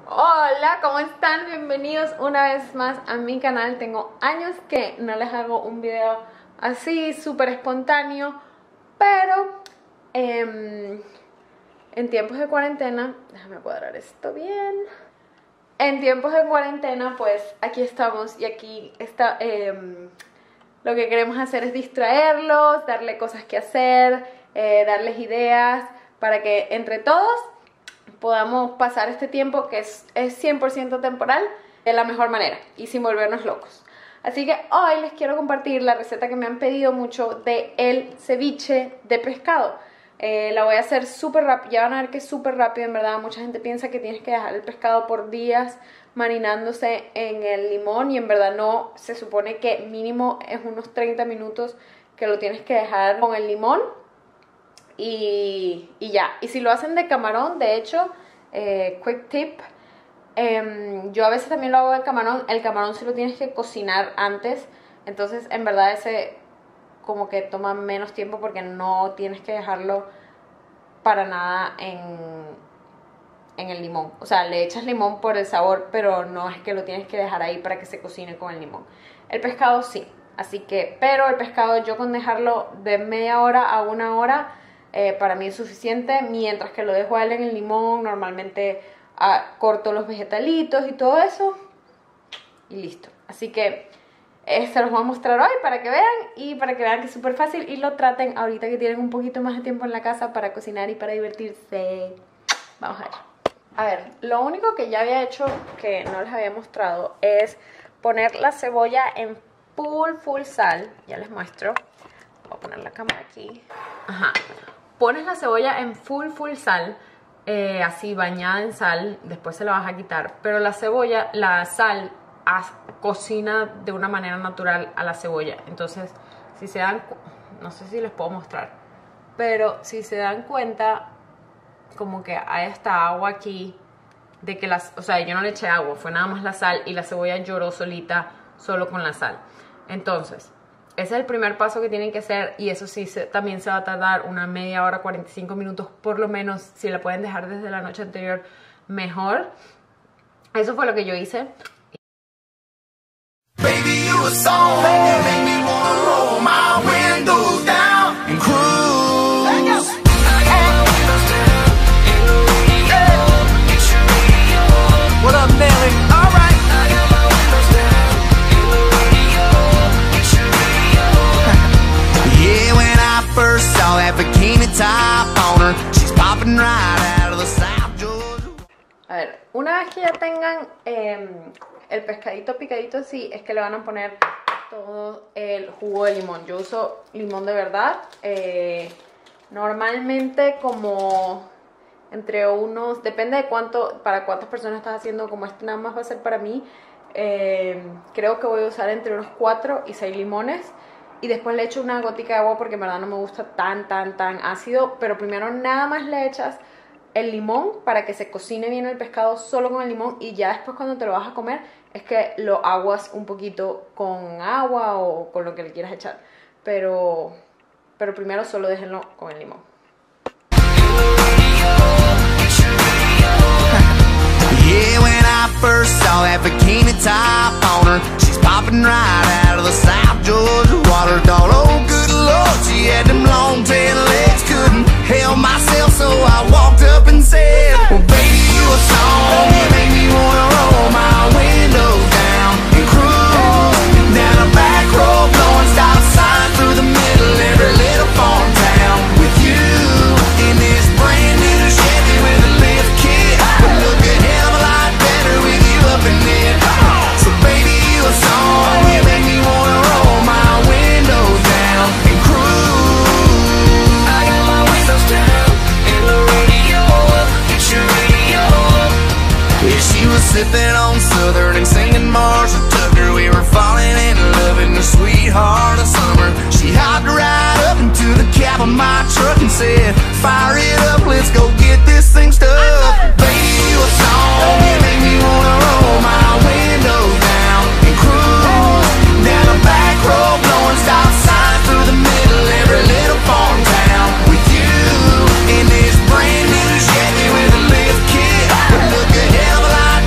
Hola, ¿cómo están? Bienvenidos una vez más a mi canal. Tengo años que no les hago un video así, súper espontáneo, pero en tiempos de cuarentena, déjame cuadrar esto bien. En tiempos de cuarentena, pues aquí estamos y aquí está. Lo que queremos hacer es distraerlos, darle cosas que hacer, darles ideas para que entre todos podamos pasar este tiempo que es 100% temporal de la mejor manera y sin volvernos locos. Así que hoy les quiero compartir la receta que me han pedido mucho de el ceviche de pescado. La voy a hacer súper rápido, ya van a ver que es súper rápido, en verdad. Mucha gente piensa que tienes que dejar el pescado por días marinándose en el limón y en verdad no. Se supone que mínimo es unos 30 minutos que lo tienes que dejar con el limón. Y ya, y si lo hacen de camarón, de hecho, quick tip, yo a veces también lo hago de camarón. El camarón sí lo tienes que cocinar antes, entonces en verdad ese como que toma menos tiempo porque no tienes que dejarlo para nada en el limón. O sea, le echas limón por el sabor, pero no es que lo tienes que dejar ahí para que se cocine con el limón. El pescado sí, así que, pero el pescado yo con dejarlo de media hora a una hora, para mí es suficiente. Mientras que lo dejo a él en el limón, normalmente corto los vegetalitos y todo eso y listo. Así que se los voy a mostrar hoy para que vean y para que vean que es súper fácil y lo traten ahorita que tienen un poquito más de tiempo en la casa para cocinar y para divertirse. Vamos a ver. A ver, lo único que ya había hecho que no les había mostrado es poner la cebolla en full sal. Ya les muestro. Voy a poner la cámara aquí. Ajá. Pones la cebolla en full sal, así bañada en sal, después se la vas a quitar. Pero la cebolla, la sal cocina de una manera natural a la cebolla. Entonces, si se dan, no sé si les puedo mostrar, pero si se dan cuenta, como que hay esta agua aquí, de que o sea, yo no le eché agua, fue nada más la sal y la cebolla lloró solita, solo con la sal. Entonces, ese es el primer paso que tienen que hacer y eso sí, también se va a tardar una media hora, 45 minutos por lo menos. Si la pueden dejar desde la noche anterior, mejor. Eso fue lo que yo hice. Baby, you a song, you make me wanna roll my windows down and cruise. What up, Nelly? All right. Yeah, when I first saw that bikini top on her, she's popping right out of the South Georgia. A ver, una vez que ya tengan el pescadito picadito así, es que le van a poner todo el jugo de limón. Yo uso limón de verdad. Normalmente como entre unos, depende de para cuántas personas estás haciendo, como este nada más va a ser para mí, creo que voy a usar entre unos 4 y 6 limones. Y después le echo una gotica de agua porque en verdad no me gusta tan ácido. Pero primero nada más le echas el limón para que se cocine bien el pescado solo con el limón. Y ya después cuando te lo vas a comer es que lo aguas un poquito con agua o con lo que le quieras echar. Pero primero solo déjenlo con el limón. Yeah, when I first saw that bikini top on her, she's popping right out of the South Georgia water. Thought, oh good Lord, she had them long tail legs, couldn't help myself, so I walked up and said, well baby, you a song, you make me wanna roll my windows down and cruise down a back road, blowing stop signs through the middle every little farm town with you in this brand new Chevy with a lift kit. But look a hell of a lot better with you up in it. So baby, you a song, you make me wanna roll my windows down and cruise. I got my windows down and the radio up, get your radio up. Yeah, she was sipping on Southern and singing Marshall Tucker. We were falling in love in the sweetheart of summer. She hopped right up into the cab of my truck and said, fire it up, let's go get this thing stuck. Baby, you a song, you make me wanna roll my windows down and cruise down a back road, blowing stop signs through the middle every little farm town with you in this brand new Chevy with a lift kit. But look a hell of a lot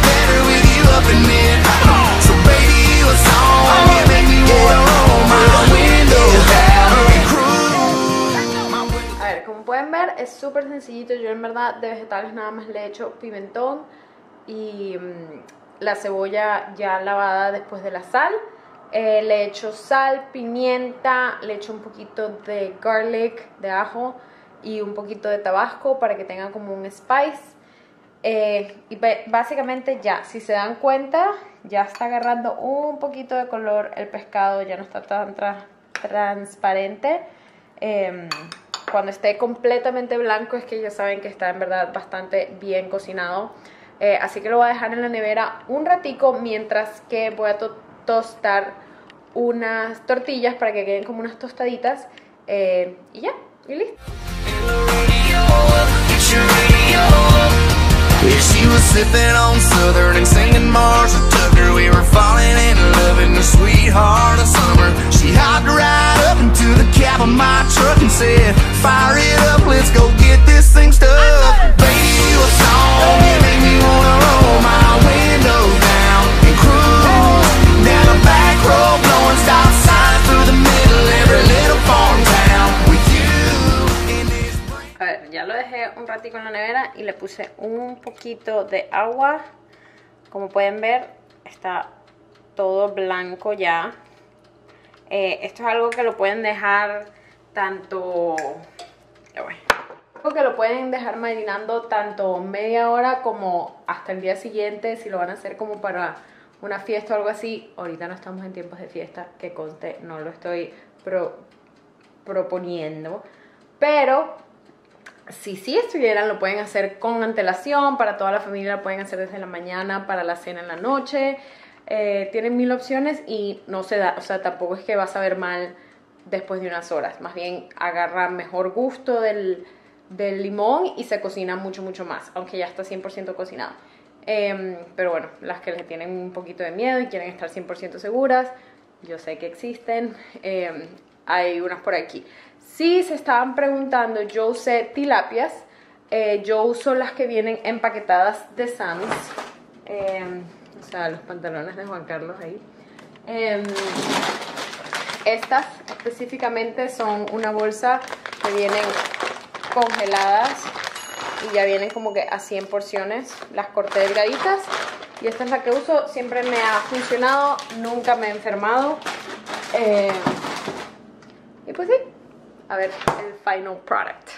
es súper sencillito. Yo en verdad de vegetales nada más le echo pimentón y la cebolla ya lavada después de la sal. Le echo sal, pimienta, le echo un poquito de garlic, de ajo y un poquito de tabasco para que tenga como un spice. Y básicamente ya, si se dan cuenta, ya está agarrando un poquito de color el pescado, ya no está tan transparente. Cuando esté completamente blanco es que ya saben que está en verdad bastante bien cocinado. Así que lo voy a dejar en la nevera un ratico mientras que voy a tostar unas tortillas para que queden como unas tostaditas. Y ya, y listo. Yeah, she was sipping on Southern and singing Marshall Tucker. We were falling in love in the sweetheart of summer. She hopped right up into the cab of my truck and said, fire it up, let's go get this thing stuck. Baby, you a song, you make me wanna roll my windows down and cruise down the back road, blowing stop signs through the middle every little farm town with you in this brain. A ver, ya lo dejé un ratico en la nevera y le puse un poquito de agua. Como pueden ver, está todo blanco ya. Esto es algo que lo pueden dejar tanto... Algo que lo pueden dejar marinando tanto media hora como hasta el día siguiente, si lo van a hacer como para una fiesta o algo así. Ahorita no estamos en tiempos de fiesta, que conste, no lo estoy proponiendo. Pero si sí estuvieran, lo pueden hacer con antelación. Para toda la familia lo pueden hacer desde la mañana, para la cena en la noche. Tienen 1000 opciones y no se da, o sea, tampoco es que va a saber mal después de unas horas. Más bien agarra mejor gusto del limón y se cocina mucho más, aunque ya está 100% cocinado. Pero bueno, las que les tienen un poquito de miedo y quieren estar 100% seguras, yo sé que existen. Hay unas por aquí. Si se estaban preguntando, yo usé tilapias. Yo uso las que vienen empaquetadas de Sam's. O sea, los pantalones de Juan Carlos ahí. Estas específicamente son una bolsa que vienen congeladas y ya vienen como que a 100 porciones. Las corté delgaditas y esta es la que uso. Siempre me ha funcionado, nunca me he enfermado. Y pues sí, a ver el final product.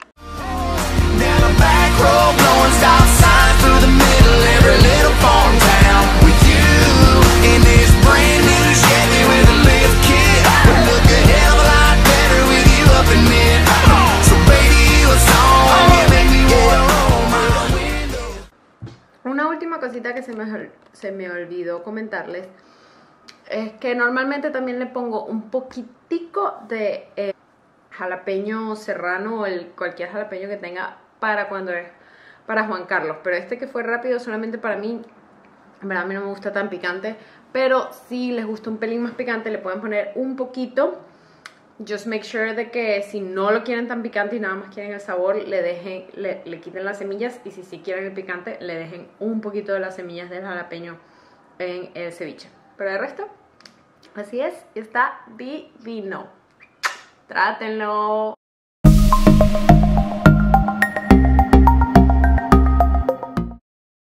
Una última cosita que se me olvidó comentarles es que normalmente también le pongo un poquitico de jalapeño serrano o cualquier jalapeño que tenga para cuando es para Juan Carlos, pero este que fue rápido solamente para mí. En verdad a mí no me gusta tan picante, pero si les gusta un pelín más picante le pueden poner un poquito. Just make sure de que si no lo quieren tan picante y nada más quieren el sabor, le quiten las semillas, y si quieren el picante le dejen un poquito de las semillas del jalapeño en el ceviche. Pero de resto, así es, está divino. Trátenlo.